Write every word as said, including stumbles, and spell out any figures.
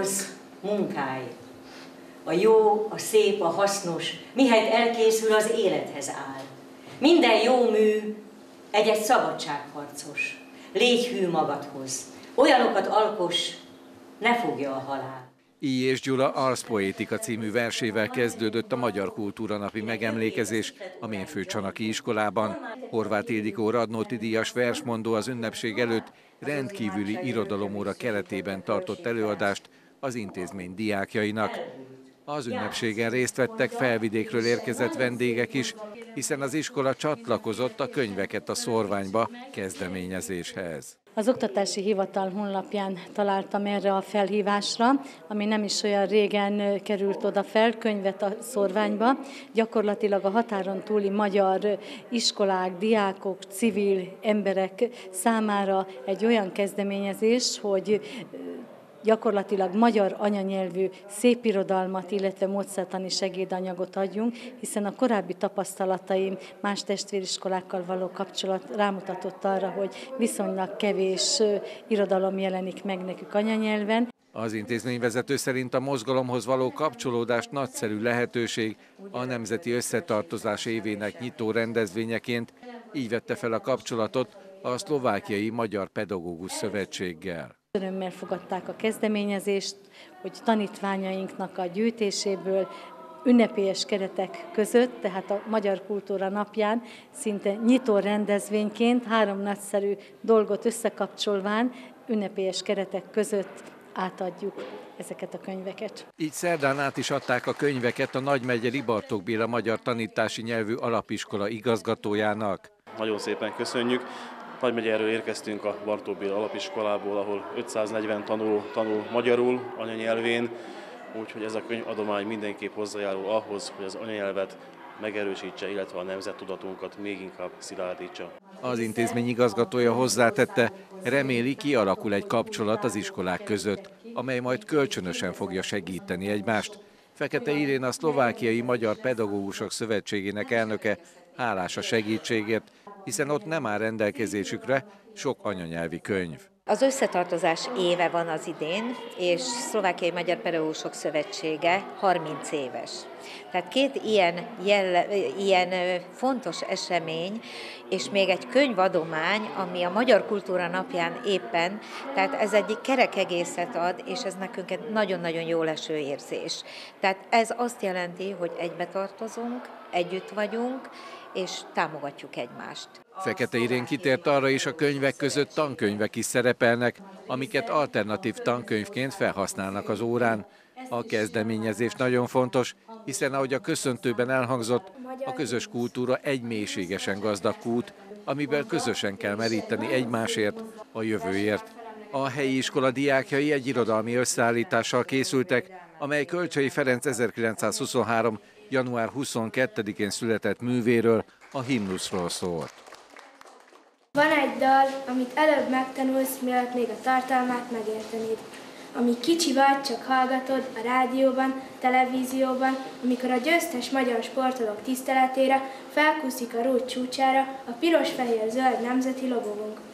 dolgozz, munkálj. A jó, a szép, a hasznos, mihelyt elkészül, az élethez áll. Minden jó mű egy-egy szabadságharcos. Légy hű magadhoz. Olyanokat alkoss, ne fogja a halál. Illyés Gyula Arszpoétika című versével kezdődött a Magyar Kultúra Napi megemlékezés a Ménfőcsanaki iskolában. Horváth Ildikó Radnóti díjas versmondó az ünnepség előtt rendkívüli irodalomóra keretében tartott előadást az intézmény diákjainak. Az ünnepségen részt vettek Felvidékről érkezett vendégek is, hiszen az iskola csatlakozott a Könyveket a szórványba kezdeményezéshez. Az Oktatási Hivatal honlapján találtam erre a felhívásra, ami nem is olyan régen került oda fel, Könyvet a szórványba. Gyakorlatilag a határon túli magyar iskolák, diákok, civil emberek számára egy olyan kezdeményezés, hogy gyakorlatilag magyar anyanyelvű szépirodalmat, illetve módszertani segédanyagot adjunk, hiszen a korábbi tapasztalataim más testvériskolákkal való kapcsolat rámutatott arra, hogy viszonylag kevés irodalom jelenik meg nekük anyanyelven. Az intézményvezető szerint a mozgalomhoz való kapcsolódás nagyszerű lehetőség a Nemzeti Összetartozás évének nyitó rendezvényeként, így vette fel a kapcsolatot a Szlovákiai Magyar Pedagógus Szövetséggel. Örömmel fogadták a kezdeményezést, hogy tanítványainknak a gyűjtéséből ünnepélyes keretek között, tehát a Magyar Kultúra Napján szinte nyitó rendezvényként három nagyszerű dolgot összekapcsolván ünnepélyes keretek között átadjuk ezeket a könyveket. Így szerdán át is adták a könyveket a Nagymegyeri Bartók Béla Magyar Tanítási Nyelvű Alapiskola igazgatójának. Nagyon szépen köszönjük. Nagymegyerről érkeztünk a Bartók Béla Alapiskolából, ahol ötszáznegyven tanuló tanul magyarul anyanyelvén, úgyhogy ez a könyvadomány mindenképp hozzájárul ahhoz, hogy az anyanyelvet megerősítse, illetve a nemzettudatunkat még inkább szilárdítsa. Az intézmény igazgatója hozzátette, reméli, kialakul egy kapcsolat az iskolák között, amely majd kölcsönösen fogja segíteni egymást. Fekete Irén, a Szlovákiai Magyar Pedagógusok Szövetségének elnöke hálás a segítségért, hiszen ott nem áll rendelkezésükre sok anyanyelvi könyv. Az összetartozás éve van az idén, és Szlovákiai Magyar Pedagógusok Szövetsége harminc éves. Tehát két ilyen, jelle, ilyen fontos esemény, és még egy könyvadomány, ami a Magyar Kultúra Napján éppen, tehát ez egy kerek egészet ad, és ez nekünk egy nagyon-nagyon jó leső érzés. Tehát ez azt jelenti, hogy egybe tartozunk, együtt vagyunk, és támogatjuk egymást. Fekete Irén kitért arra is, a könyvek között tankönyvek is szerepelnek, amiket alternatív tankönyvként felhasználnak az órán. A kezdeményezés nagyon fontos, hiszen ahogy a köszöntőben elhangzott, a közös kultúra egy mélységesen gazdag kút, amiben közösen kell meríteni egymásért, a jövőért. A helyi iskola diákjai egy irodalmi összeállítással készültek, amely Kölcsey Ferenc ezerkilencszázhuszonhárom. január huszonkettedikén született művéről, a himnuszról szólt. Van egy dal, amit előbb megtanulsz, mielőtt még a tartalmát megértenéd. Ami kicsi vagy, csak hallgatod a rádióban, televízióban, amikor a győztes magyar sportolók tiszteletére felkúszik a rút csúcsára a piros-fehér-zöld nemzeti logónk.